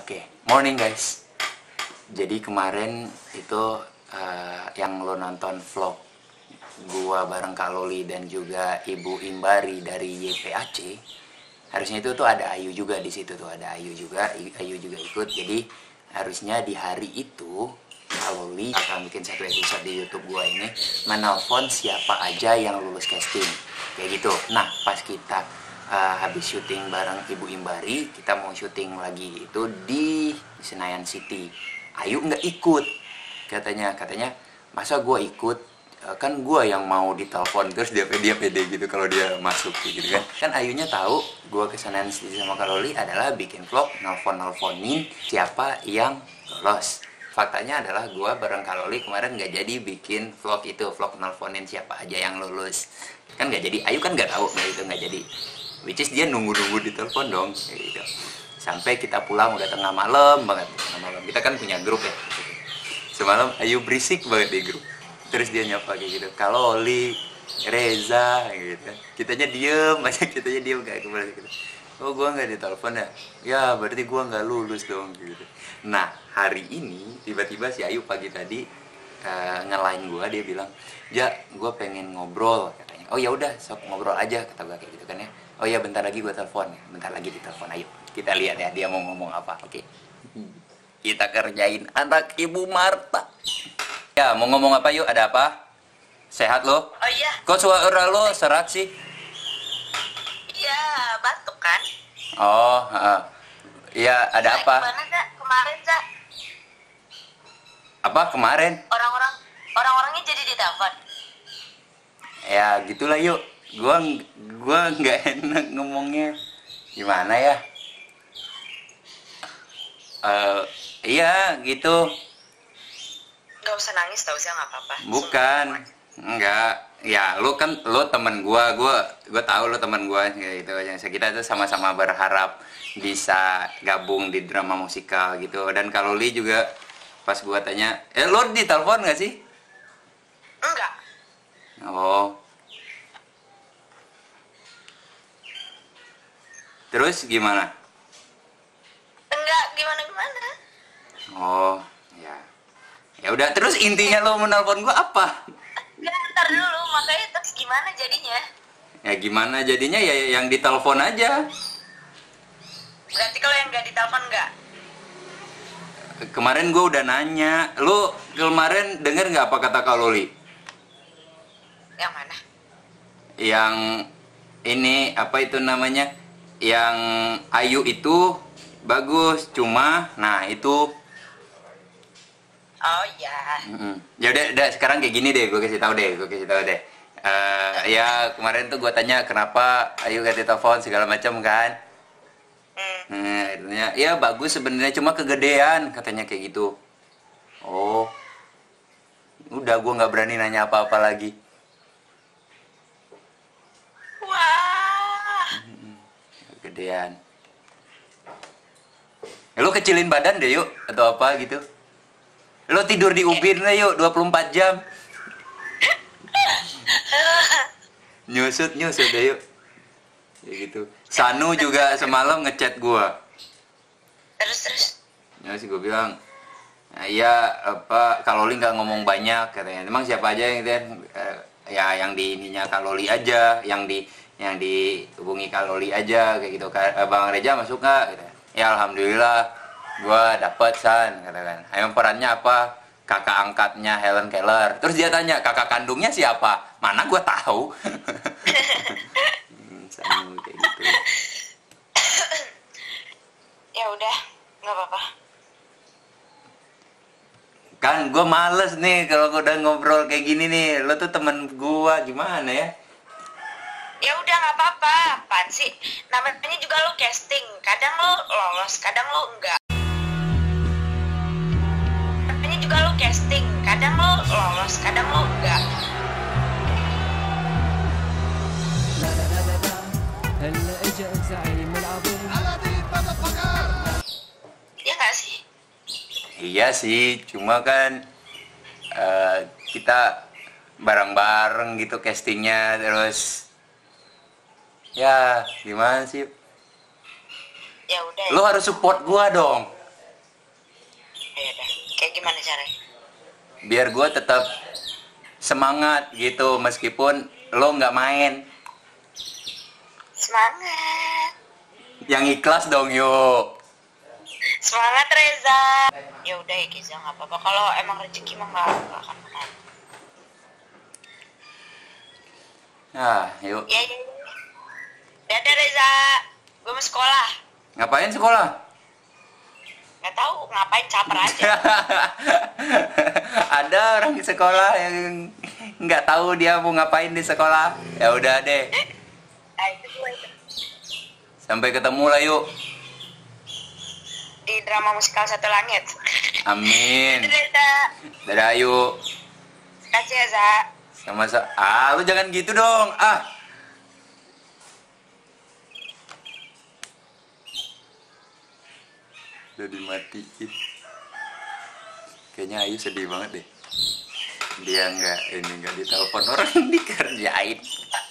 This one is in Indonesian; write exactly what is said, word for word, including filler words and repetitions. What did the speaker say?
Oke, morning guys. Jadi kemarin itu uh, yang lo nonton vlog gua bareng Kak Loli dan juga Ibu Imbari dari Y P A C. Harusnya itu tuh ada Ayu juga di situ tuh, ada Ayu juga, Ayu juga ikut. Jadi harusnya di hari itu Kak Loli akan bikin satu episode di YouTube gua ini menelpon siapa aja yang lulus casting. Kayak gitu. Nah, pas kita Uh, habis syuting bareng Ibu Imbari, kita mau syuting lagi itu di Senayan City. Ayu nggak ikut, katanya katanya masa gue ikut, uh, kan gue yang mau ditelepon. Terus dia dia pede gitu kalau dia masuk gitu kan. Kan Ayunya tahu gue ke Senayan City sama Kak Loli adalah bikin vlog nelfon nelfonin siapa yang lolos. Faktanya adalah gue bareng Kak Loli kemarin nggak jadi bikin vlog itu, vlog nelfonin siapa aja yang lulus. Kan nggak jadi, Ayu kan nggak tahu, nah itu nggak jadi. Which is dia nunggu-nunggu di telepon dong, kayak gitu. Sampai kita pulang udah tengah malam banget, tengah malam. Kita kan punya grup ya. Semalam Ayu berisik banget di grup. Terus dia nyapa kayak gitu, Kak Loli, Reza, gitu. Kitanya diem, aja kitanya diem kayak kemarin gitu. Oh, gua nggak ditelepon ya? Ya, berarti gua nggak lulus dong, gitu. Nah, hari ini tiba-tiba si Ayu pagi tadi uh, ngelain gua, dia bilang, "Ja, gua pengen ngobrol," katanya. Oh ya udah, sok ngobrol aja, kata gua kayak gitu kan ya. Oh iya, bentar lagi gue telepon ya. Bentar lagi ditelepon. Ayo, kita lihat ya dia mau ngomong apa. Oke. Kita kerjain anak Ibu Marta. Ya, mau ngomong apa yuk? Ada apa? Sehat lo? Oh iya. Kok suara lo serat sih? Iya, batuk kan? Oh, uh, iya, ada Nah, apa? Gimana, Zak? Kemarin, Zak? Apa kemarin? Orang-orang orang-orangnya jadi ditelepon. Ya, gitulah yuk. Gua gua nggak enak ngomongnya. Gimana ya? Uh, iya gitu. Gak usah nangis, tau sih, nggak apa-apa. Bukan, enggak. Ya, lu kan lu temen gua, gua gua tahu lu temen gua gitu. Kita tuh sama-sama berharap bisa gabung di drama musikal gitu. Dan kalau Li juga pas gua tanya, "Eh, lu ditelepon nggak sih?" Enggak. Oh. Terus gimana? Enggak, gimana-gimana. Oh, ya. Ya udah, terus intinya lo menelpon gua apa? Enggak, ntar dulu, makanya terus gimana jadinya? Ya gimana jadinya, ya yang ditelepon aja. Berarti kalau yang nggak ditelepon enggak? Kemarin gua udah nanya, lu kemarin denger nggak apa kata Kak Loli? Yang mana? Yang ini apa itu namanya? Yang Ayu itu bagus, cuma nah itu. Oh iya. Mm-mm. Ya udah, udah sekarang kayak gini deh, gue kasih tahu deh, gue kasih tahu deh. Uh, ya kemarin tuh gue tanya kenapa Ayu gak ditelepon segala macam kan. Hmm. Nah, akhirnya, ya bagus sebenarnya cuma kegedean katanya kayak gitu. Oh, udah gue nggak berani nanya apa-apa lagi. Wah. Kegedean. Ya, lu kecilin badan deh yuk atau apa gitu. Lu tidur di ubin lah yuk dua puluh empat jam. Nyusut nyusut deh yuk. Ya gitu. Sanu juga semalam ngechat gua. Terus terus. Ya sih gua bilang, nah, iya apa Kak Loli nggak ngomong banyak katanya. Emang siapa aja yang gitu, eh, ya yang di ininya Kak Loli aja, yang di yang dihubungi Kak Loli aja kayak gitu. Bang Reja masuk nggak? Gitu. Ya alhamdulillah gua dapet San katakan. Emang perannya apa? Kakak angkatnya Helen Keller. Terus dia tanya kakak kandungnya siapa? Mana gua tahu. hmm, Sanu kayak gitu. Ya udah, nggak apa-apa. Kan gue males nih kalau udah ngobrol kayak gini nih. Lo tuh temen gue, gimana ya? Ya udah nggak apa-apa. Apaan sih? Namanya juga lo casting. Kadang lo lolos, kadang lo enggak. Namanya juga lo casting. Kadang lo lolos, kadang lo enggak. هلا اجا الزعيم العظيم Ya nggak sih? Iya sih, cuma kan uh, kita bareng-bareng gitu castingnya. Terus ya gimana sih? Ya udah. Lo harus support gue dong. gimana caranya? Biar gue tetap semangat gitu meskipun lo nggak main. Semangat. Yang ikhlas dong yuk. Semangat Reza. Ya udah ya Giza, nggak apa-apa. Kalau emang rezeki mah nggak nggak akan kemana. Nah, yuk. Ya, ya, ya. Dadah Reza. Gue mau sekolah. Ngapain sekolah? Nggak tahu ngapain, caper aja. Ada orang di sekolah yang nggak tahu dia mau ngapain di sekolah. Ya udah deh. Nah, itu gue itu. Sampai ketemu lah yuk. Di drama musikal Satu Langit. Amin. Dadah Reza. Dadah yuk. Kasih ya Za. Sama-sama. Ah, lu jangan gitu dong. Ah. Udah dimatiin. Kayaknya Ayu sedih banget deh. Dia nggak ini nggak ditelepon orang, dikerjain.